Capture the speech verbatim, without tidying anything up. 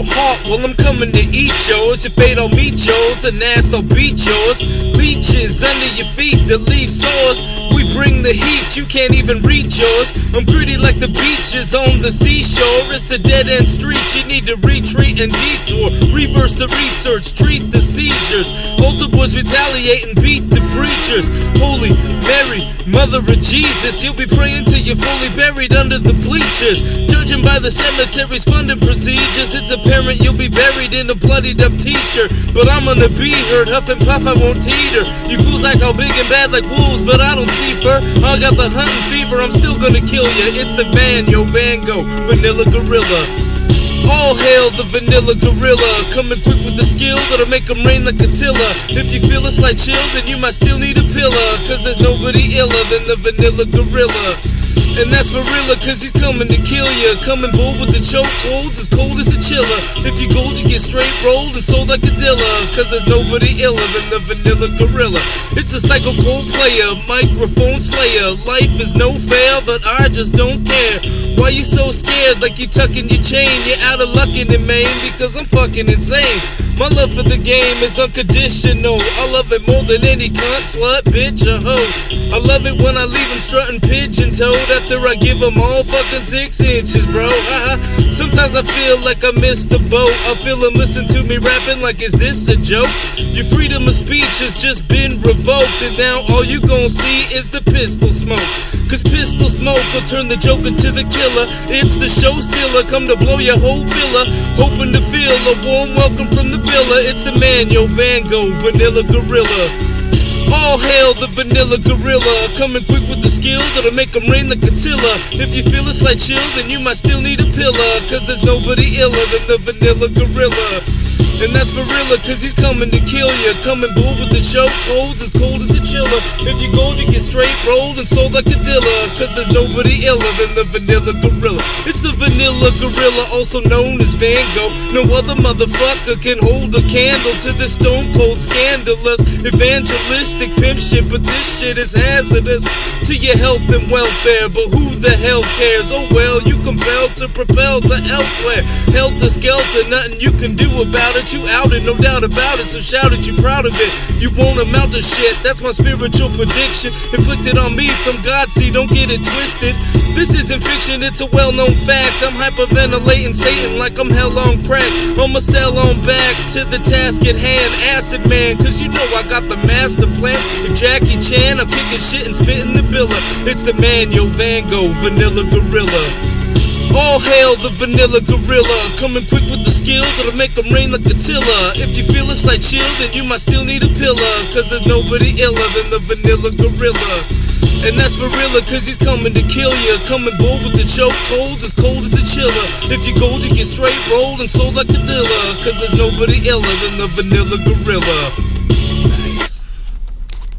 heart, well I'm coming to eat yours. If fate I'll meet yours, and ass I'll beat yours. Leeches under your feet that leave sores. We bring the heat, you can't even reach yours. I'm gritty like the beaches on the seashore. It's a dead-end street, you need to retreat and detour. Reverse the research, treat the seizures. Altar boys retaliate and beat the preachers. Holy Mary, Mother of Jesus, you'll be praying till you're fully buried under the bleachers. Judging by the cemetery's funding procedures, it's apparent you'll be buried in a bloodied up t-shirt. But I'm gonna be hurt, huff and puff, I won't teeter. You fools act all big and bad like wolves, but I don't see fur. I got the hunting fever, I'm still gonna kill ya. It's the Van, yo Van Gogh, Vanilla Gorilla. All hail the Vanilla Gorilla, coming quick with the skill that'll make them rain like Attila. If you feel a slight chill, then you might still need a pillar, cause there's nobody iller than the Vanilla Gorilla. And that's Gorilla, cause he's coming to kill ya. Coming bold with the choke holds, as cold as a chiller. If you gold, you get straight rolled and sold like a dilla, cause there's nobody iller than the Vanilla Gorilla. It's a psycho cold player, microphone slayer. Life is no fair, but I just don't care. Why you so scared, like you tucking your chain? You're out of luck in the main, because I'm fucking insane. My love for the game is unconditional. I love it more than any cunt, slut, bitch, or hoe. I love it when I leave them strutting pigeon-toed after I give them all fucking six inches, bro. Sometimes I feel like I missed the boat. I feel them listen to me rapping like, is this a joke? Your freedom of speech has just been revoked, and now all you gon' see is the pistol smoke. Cause pistol smoke will turn the joke into the killer. It's the show stealer, come to blow your whole villa, hoping to feel a warm welcome from the villa. It's the man, yo Van Gogh, Vanilla Gorilla. All hail the Vanilla Gorilla, coming quick with the skill that'll make them rain like Attila. If you feel a slight chill, then you might still need a pillar, cause there's nobody iller than the Vanilla Gorilla. And that's Gorilla, cause he's coming to kill ya. Coming bull with the choke holds, as cold as a chiller. If you gold, you get straight rolled and sold like a dilla, cause there's nobody iller than the Vanilla Gorilla. It's the Vanilla Gorilla, also known as Van Gogh. No other motherfucker can hold a candle to this stone cold scandalous evangelistic pimp shit, but this shit is hazardous to your health and welfare. But who the hell cares? Oh well, you compelled to propel to elsewhere. Helter skelter, nothing you can do about it. You outed, no doubt about it, so shout it, you proud of it. You won't amount to shit, that's my spiritual prediction, inflicted on me from God, see, don't get it twisted. This isn't fiction, it's a well-known fact. I'm hyperventilating Satan like I'm hell on crack. I'ma sail on back to the task at hand, Acid Man, cause you know I got the master plan. With Jackie Chan, I'm kicking shit and spitting the billa. It's the man, yo Van Gogh, Vanilla Gorilla. All hail the Vanilla Gorilla, coming quick with the skill that'll make them rain like Attila. If you feel a slight chill, then you might still need a pillar, cause there's nobody iller than the Vanilla Gorilla. And that's Gorilla, cause he's coming to kill ya. Coming bold with the choke holds, as cold as a chiller. If you gold, you get straight rolled and sold like a dilla, cause there's nobody iller than the Vanilla Gorilla.